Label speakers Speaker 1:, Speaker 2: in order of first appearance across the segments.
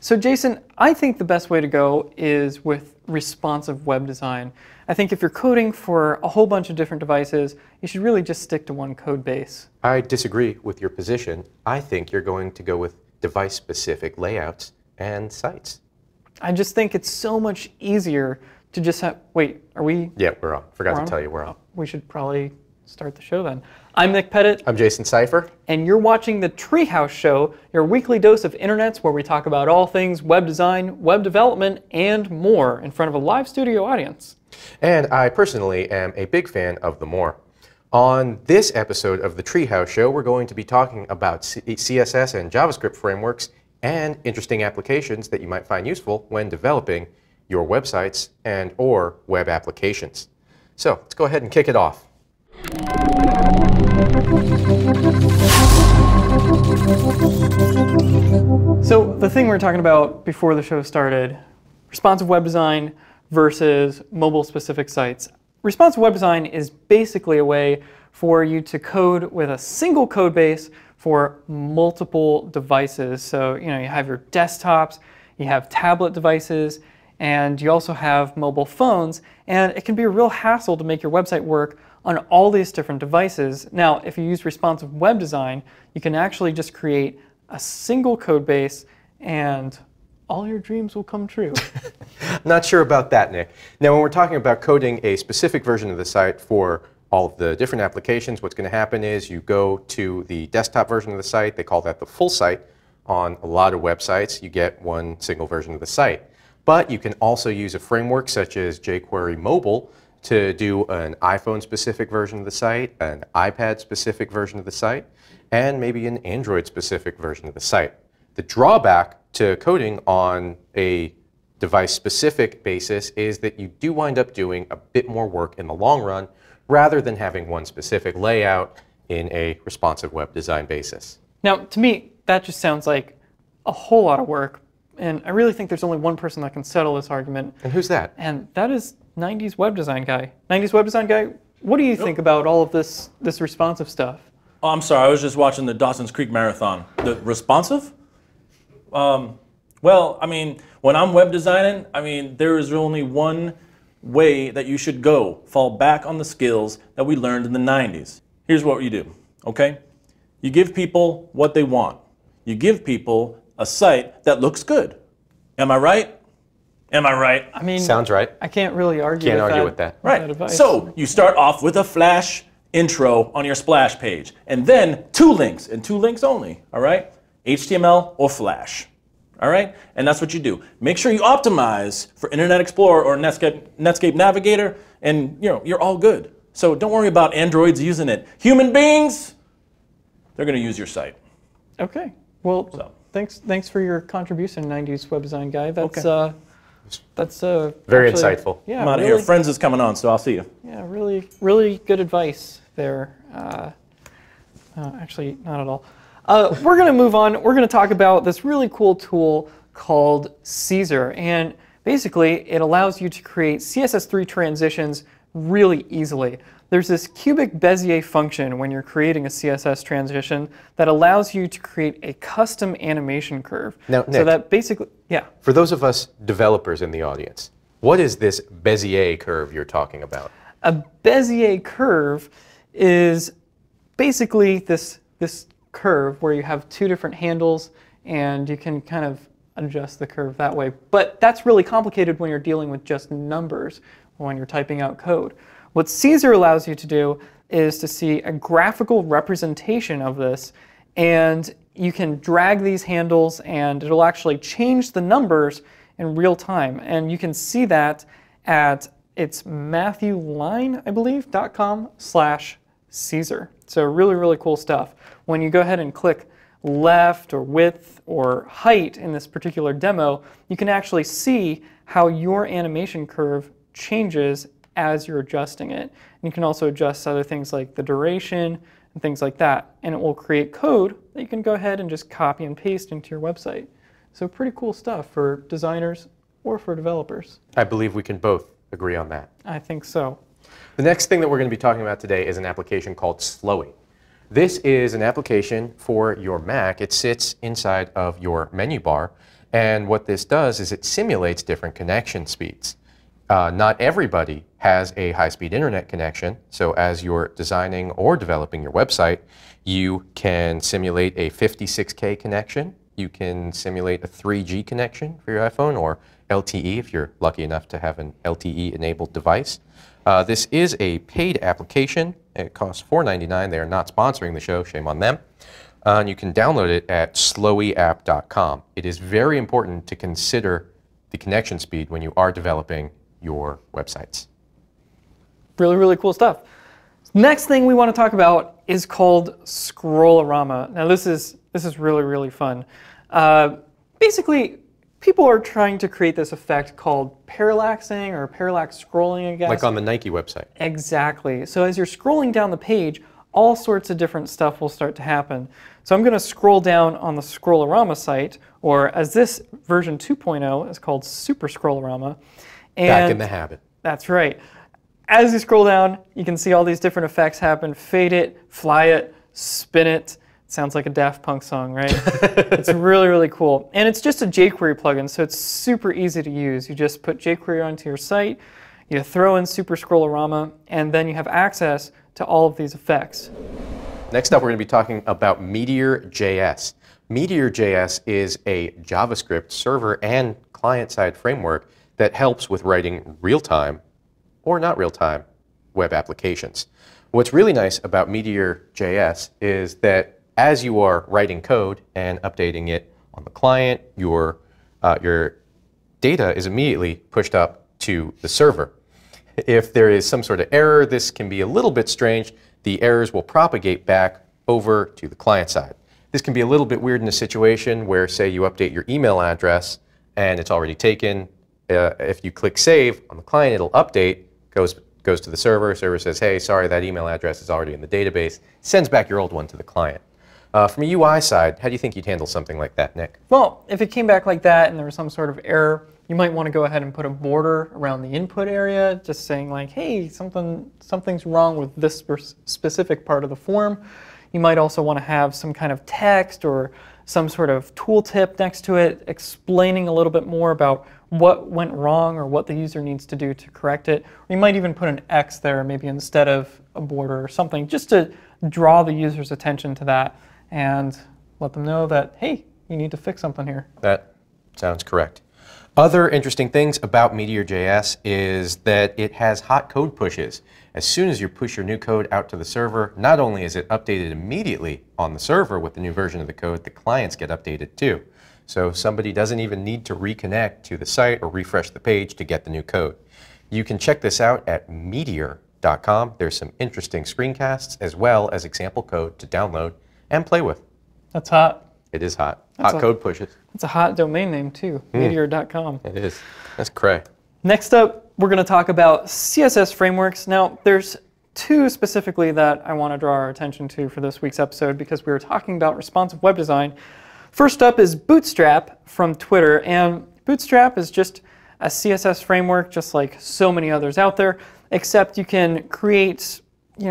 Speaker 1: So Jason, I think the best way to go is with responsive web design. I think if you're coding for a whole bunch of different devices, you should really just stick to one code base.
Speaker 2: I disagree with your position. I think you're going to go with device-specific layouts and sites.
Speaker 1: I just think it's so much easier to just have, wait, are we?
Speaker 2: Yeah, we're on. Forgot to tell you we're on.
Speaker 1: We should probably start the show then. I'm Nick Pettit.
Speaker 2: I'm Jason Seifer.
Speaker 1: And you're watching the Treehouse Show, your weekly dose of internets where we talk about all things web design, web development, and more in front of a live studio audience.
Speaker 2: And I personally am a big fan of the more. On this episode of the Treehouse Show, we're going to be talking about CSS and JavaScript frameworks and interesting applications that you might find useful when developing your websites and or web applications. So let's go ahead and kick it off.
Speaker 1: So the thing we were talking about before the show started, responsive web design versus mobile-specific sites. Responsive web design is basically a way for you to code with a single code base for multiple devices. So, you have your desktops, you have tablet devices, and you also have mobile phones, and it can be a real hassle to make your website work on all these different devices. Now, if you use responsive web design, you can actually just create a single code base and all your dreams will come true.
Speaker 2: Not sure about that, Nick. Now, when we're talking about coding a specific version of the site for all of the different applications, what's going to happen is you go to the desktop version of the site. They call that the full site. On a lot of websites, you get one single version of the site. But you can also use a framework such as jQuery Mobile to do an iPhone-specific version of the site, an iPad-specific version of the site, and maybe an Android-specific version of the site. The drawback to coding on a device-specific basis is that you do wind up doing a bit more work in the long run rather than having one specific layout in a responsive web design basis.
Speaker 1: Now, to me, that just sounds like a whole lot of work, and I really think there's only one person that can settle this argument.
Speaker 2: And who's that?
Speaker 1: And that is 90s Web Design Guy. 90s Web Design Guy, what do you think about all of this responsive stuff?
Speaker 3: Oh, I'm sorry, I was just watching the Dawson's Creek Marathon. The responsive? Well, I mean, when I'm web designing, there is only one way that you should go. Fall back on the skills that we learned in the 90s. Here's what you do, okay? You give people what they want. You give people a site that looks good. Am I right? Am I right?
Speaker 1: I mean,
Speaker 2: sounds right.
Speaker 1: I can't really argue
Speaker 2: with that.
Speaker 3: Right. So you start off with a Flash intro on your splash page, and then two links, and two links only, all right? HTML or Flash, all right? And that's what you do. Make sure you optimize for Internet Explorer or Netscape Navigator, and you're all good. So don't worry about Androids using it. Human beings, they're going to use your site.
Speaker 1: Okay. Well, thanks for your contribution, 90s Web Design Guy. That's
Speaker 2: very
Speaker 1: actually,
Speaker 2: insightful.
Speaker 1: Yeah,
Speaker 3: I'm out of here. Friends is coming on, so I'll see you.
Speaker 1: Yeah, really good advice there. Actually, not at all. We're going to move on. We're going to talk about this really cool tool called Ceasar. And basically, it allows you to create Css3 transitions really easily. There's this cubic Bezier function when you're creating a CSS transition that allows you to create a custom animation curve.
Speaker 2: Now, Nick,
Speaker 1: so that basically, yeah.
Speaker 2: For those of us developers in the audience, what is this Bezier curve you're talking about?
Speaker 1: A Bezier curve is basically this curve where you have two different handles and you can kind of adjust the curve that way. But that's really complicated when you're dealing with just numbers when you're typing out code. What Ceasar allows you to do is to see a graphical representation of this, and you can drag these handles and it'll actually change the numbers in real time. And you can see that at it's matthewline, I believe, .com/Ceasar. So really cool stuff. When you go ahead and click left or width or height in this particular demo, you can actually see how your animation curve changes as you're adjusting it. And you can also adjust other things like the duration and things like that. And it will create code that you can go ahead and just copy and paste into your website. So pretty cool stuff for designers or for developers.
Speaker 2: I believe we can both agree on that.
Speaker 1: I think so.
Speaker 2: The next thing that we're going to be talking about today is an application called Slowy. This is an application for your Mac. It sits inside of your menu bar, And what this does is it simulates different connection speeds. Not everybody has a high-speed internet connection, so as you're designing or developing your website, you can simulate a 56K connection. You can simulate a 3G connection for your iPhone, or LTE if you're lucky enough to have an LTE-enabled device. This is a paid application. It costs $4.99. They are not sponsoring the show. Shame on them. And you can download it at slowyapp.com. It is very important to consider the connection speed when you are developing your websites.
Speaker 1: Really, really cool stuff. Next thing we want to talk about is called Scrollorama. Now this is really, really fun. Basically, people are trying to create this effect called parallaxing or parallax scrolling, I guess.
Speaker 2: Like on the Nike website.
Speaker 1: Exactly. So as you're scrolling down the page, all sorts of different stuff will start to happen. So I'm going to scroll down on the Scrollorama site, or as this version 2.0 is called Super Scrollorama. And
Speaker 2: back in the habit.
Speaker 1: That's right. As you scroll down, you can see all these different effects happen. Fade it, fly it, spin it. Sounds like a Daft Punk song, right? It's really, really cool. And it's just a jQuery plugin, so it's super easy to use. You just put jQuery onto your site, you throw in Super Scrollorama, and then you have access to all of these effects.
Speaker 2: Next up, we're going to be talking about Meteor.js. Meteor.js is a JavaScript server and client-side framework that helps with writing real-time or not real-time web applications. What's really nice about Meteor.js is that as you are writing code and updating it on the client, your data is immediately pushed up to the server. If there is some sort of error, this can be a little bit strange. The errors will propagate back over to the client side. This can be a little bit weird in a situation where, say, you update your email address and it's already taken. If you click save on the client, it'll update, goes to the server. Server says, hey, sorry, that email address is already in the database. Sends back your old one to the client. From a UI side, how do you think you'd handle something like that, Nick?
Speaker 1: Well, if it came back like that and there was some sort of error, you might want to go ahead and put a border around the input area, just saying like, hey, something's wrong with this specific part of the form. You might also want to have some kind of text or some sort of tooltip next to it explaining a little bit more about what went wrong or what the user needs to do to correct it. Or you might even put an X there maybe instead of a border or something, just to draw the user's attention to that and let them know that, hey, you need to fix something here.
Speaker 2: That sounds correct. Other interesting things about Meteor.js is that it has hot code pushes. As soon as you push your new code out to the server, not only is it updated immediately on the server with the new version of the code, the clients get updated too. So somebody doesn't even need to reconnect to the site or refresh the page to get the new code. You can check this out at meteor.com. There's some interesting screencasts as well as example code to download and play with.
Speaker 1: That's hot.
Speaker 2: It is hot. Hot code pushes.
Speaker 1: It's a hot domain name too, meteor.com.
Speaker 2: It is. That's cray.
Speaker 1: Next up, we're going to talk about CSS frameworks. Now, there's two specifically that I want to draw our attention to for this week's episode because we were talking about responsive web design. First up is Bootstrap from Twitter, and Bootstrap is just a CSS framework just like so many others out there, except you can create,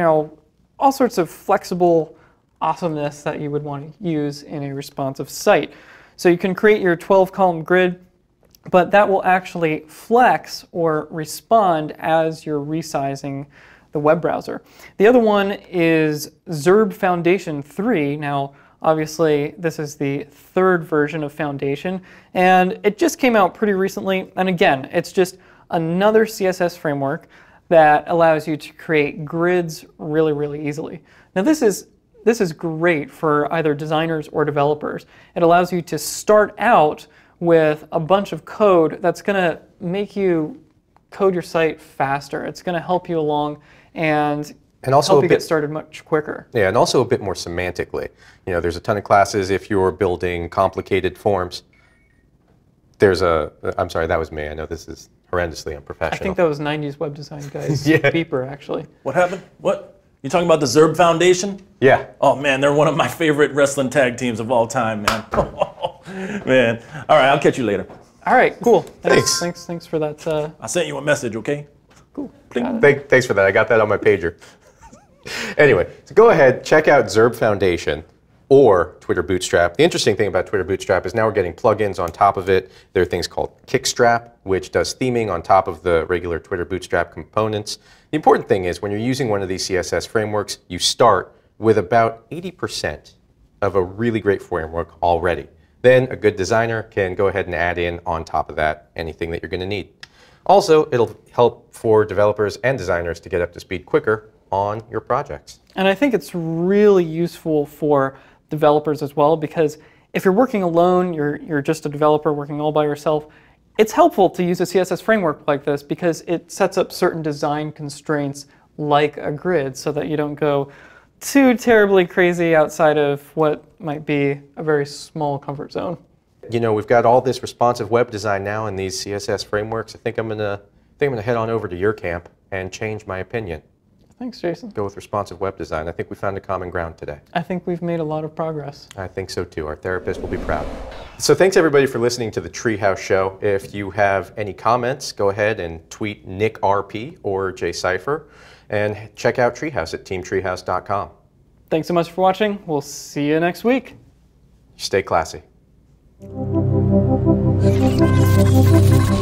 Speaker 1: all sorts of flexible awesomeness that you would want to use in a responsive site. So you can create your 12-column grid, but that will actually flex or respond as you're resizing the web browser. The other one is Zurb Foundation 3. Now, obviously, this is the third version of Foundation, and it just came out pretty recently. And again, it's just another CSS framework that allows you to create grids really, really easily. Now, this is great for either designers or developers. It allows you to start out with a bunch of code that's going to make you code your site faster. It's going to help you along and also help you get started much quicker.
Speaker 2: Yeah, and also a bit more semantically. There's a ton of classes if you're building complicated forms. I'm sorry, that was me. I know this is horrendously unprofessional.
Speaker 1: I think that was 90s web design guys.
Speaker 2: Yeah.
Speaker 1: Beeper, actually.
Speaker 3: What happened? What? You talking about the Zurb Foundation?
Speaker 2: Yeah.
Speaker 3: Oh man, they're one of my favorite wrestling tag teams of all time, man. Man. All right, I'll catch you later.
Speaker 1: All right, cool.
Speaker 2: Thanks.
Speaker 1: Thanks for that.
Speaker 3: I sent you a message, okay?
Speaker 1: Cool.
Speaker 2: Thanks for that. I got that on my pager. Anyway, so go ahead, check out Zurb Foundation. or Twitter Bootstrap. The interesting thing about Twitter Bootstrap is now we're getting plugins on top of it. There are things called Kickstrap, which does theming on top of the regular Twitter Bootstrap components. The important thing is when you're using one of these CSS frameworks, you start with about 80% of a really great framework already. Then a good designer can go ahead and add in on top of that anything that you're going to need. Also, it'll help for developers and designers to get up to speed quicker on your projects.
Speaker 1: And I think it's really useful for developers as well, because if you're working alone, you're just a developer working all by yourself, it's helpful to use a CSS framework like this because it sets up certain design constraints like a grid so that you don't go too terribly crazy outside of what might be a very small comfort zone.
Speaker 2: You know, we've got all this responsive web design now in these CSS frameworks. I think I'm gonna head on over to your camp and change my opinion.
Speaker 1: Thanks, Jason.
Speaker 2: Go with responsive web design. I think we found a common ground today.
Speaker 1: I think we've made a lot of progress.
Speaker 2: I think so too. Our therapist will be proud. So thanks everybody for listening to the Treehouse Show. If you have any comments, go ahead and tweet Nick RP or Jay Seifer, and check out Treehouse at teamtreehouse.com.
Speaker 1: Thanks so much for watching. We'll see you next week.
Speaker 2: Stay classy.